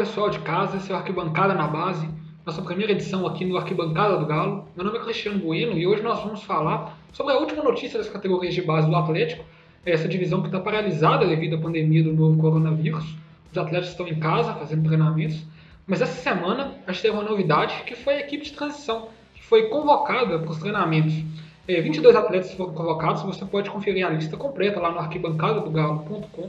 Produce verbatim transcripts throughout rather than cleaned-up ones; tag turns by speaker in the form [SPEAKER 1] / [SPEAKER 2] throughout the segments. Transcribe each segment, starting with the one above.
[SPEAKER 1] pessoal de casa, esse é o Arquibancada na Base, nossa primeira edição aqui no Arquibancada do Galo. Meu nome é Cristiano Bueno e hoje nós vamos falar sobre a última notícia das categorias de base do Atlético, essa divisão que está paralisada devido à pandemia do novo coronavírus. Os atletas estão em casa fazendo treinamentos, mas essa semana a gente teve uma novidade que foi a equipe de transição, que foi convocada para os treinamentos. É, vinte e dois atletas foram convocados, você pode conferir a lista completa lá no arquibancada do galo ponto com.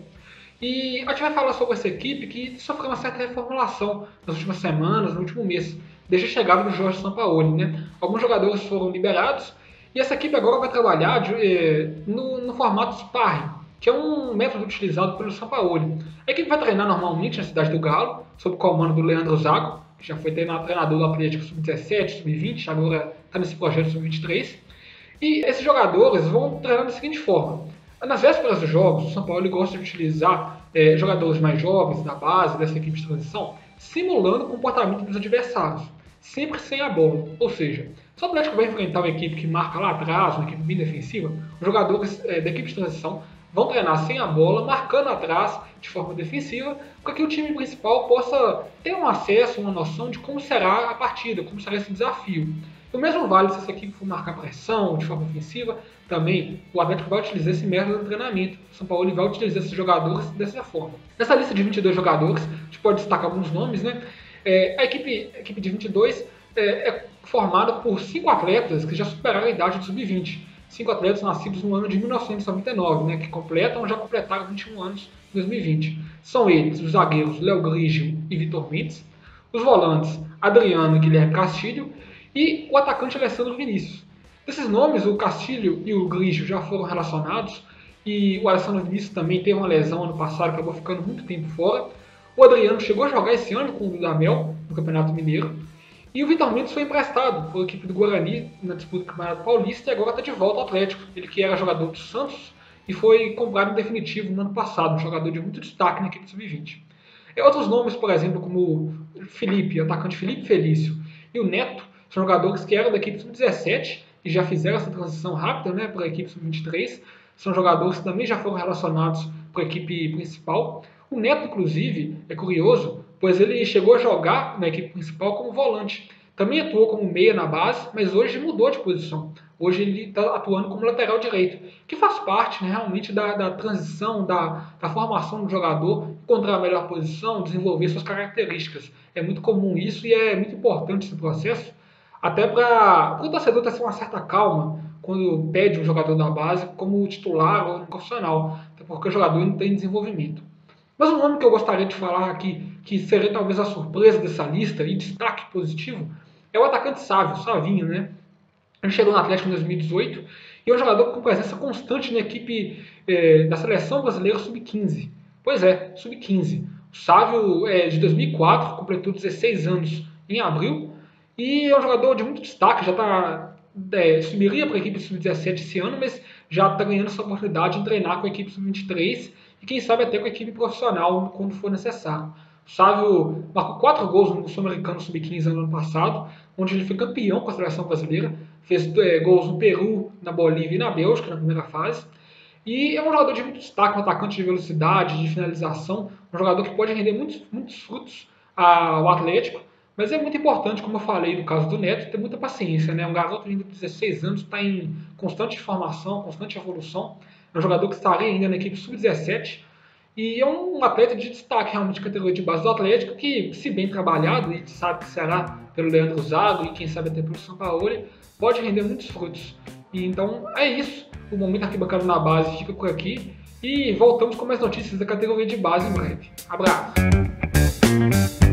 [SPEAKER 1] E a gente vai falar sobre essa equipe que sofreu uma certa reformulação nas últimas semanas, no último mês, desde a chegada do Jorge Sampaoli, né? Alguns jogadores foram liberados e essa equipe agora vai trabalhar de, eh, no, no formato sparring, que é um método utilizado pelo Sampaoli. A equipe vai treinar normalmente na cidade do Galo, sob o comando do Leandro Zago, que já foi treinador do Atlético sub dezessete, sub vinte, agora está nesse projeto sub vinte e três. E esses jogadores vão treinar da seguinte forma. Nas vésperas dos jogos, o Sampaoli gosta de utilizar é, jogadores mais jovens da base, dessa equipe de transição, simulando o comportamento dos adversários, sempre sem a bola. Ou seja, se o Atlético vai enfrentar uma equipe que marca lá atrás, uma equipe bem defensiva, os jogadores é, da equipe de transição vão treinar sem a bola, marcando atrás de forma defensiva, para que o time principal possa ter um acesso, uma noção de como será a partida, como será esse desafio. O mesmo vale se essa equipe for marcar pressão de forma ofensiva, também o Atlético vai utilizar esse método de treinamento. O São Paulo vai utilizar esses jogadores dessa forma. Nessa lista de vinte e dois jogadores, a gente pode destacar alguns nomes, né? É, a, equipe, a equipe de vinte e dois é, é formada por cinco atletas que já superaram a idade do sub vinte. Cinco atletas nascidos no ano de mil novecentos e noventa e nove, né? Que completam ou já completaram vinte e um anos em dois mil e vinte. São eles os zagueiros Léo Grigio e Vitor Mendes, os volantes Adriano e Guilherme Castilho, e o atacante Alessandro Vinícius. Desses nomes, o Castilho e o Grigio já foram relacionados, e o Alessandro Vinícius também teve uma lesão ano passado, acabou ficando muito tempo fora. O Adriano chegou a jogar esse ano com o Dudamel, no Campeonato Mineiro, e o Vitor Mendes foi emprestado pela equipe do Guarani na disputa do Campeonato Paulista e agora está de volta ao Atlético. Ele que era jogador do Santos e foi comprado em definitivo no ano passado, um jogador de muito destaque na equipe sub vinte. E outros nomes, por exemplo, como o Felipe, o atacante Felipe Felício, e o Neto, são jogadores que eram da equipe sub dezessete e já fizeram essa transição rápida, né, para a equipe sub vinte e três. São jogadores que também já foram relacionados para a equipe principal. O Neto, inclusive, é curioso, pois ele chegou a jogar na equipe principal como volante. Também atuou como meia na base, mas hoje mudou de posição. Hoje ele está atuando como lateral direito, que faz parte, né, realmente da, da transição, da, da formação do jogador, encontrar a melhor posição, desenvolver suas características. É muito comum isso e é muito importante esse processo, até para o torcedor ter uma certa calma quando pede um jogador da base como titular ou profissional, até porque o jogador não tem desenvolvimento. Mas um nome que eu gostaria de falar aqui, que seria talvez a surpresa dessa lista e destaque positivo, é o atacante Sávio, Savinho, né? Ele chegou no Atlético em dois mil e dezoito e é um jogador com presença constante na equipe eh, da seleção brasileira sub quinze. Pois é, sub quinze. O Sávio é de dois mil e quatro, completou dezesseis anos em abril, e é um jogador de muito destaque, já está é, subiria para a equipe sub dezessete esse ano, mas já está ganhando essa oportunidade de treinar com a equipe sub vinte e três e quem sabe até com a equipe profissional quando for necessário. O Sávio marcou quatro gols no Sul-Americano sub quinze no ano passado, onde ele foi campeão com a seleção brasileira, fez é, gols no Peru, na Bolívia e na Bélgica na primeira fase. E é um jogador de muito destaque, um atacante de velocidade, de finalização, um jogador que pode render muitos, muitos frutos ao Atlético. Mas é muito importante, como eu falei no caso do Neto, ter muita paciência, né? Um garoto ainda de dezesseis anos está em constante formação, constante evolução. É um jogador que estaria ainda na equipe sub dezessete e é um atleta de destaque realmente de categoria de base do Atlético que, se bem trabalhado, e sabe que será pelo Leandro Zago e quem sabe até pelo Sampaoli, pode render muitos frutos. E então é isso. O Momento Arquibancada na Base fica por aqui e voltamos com mais notícias da categoria de base em breve. Abraço!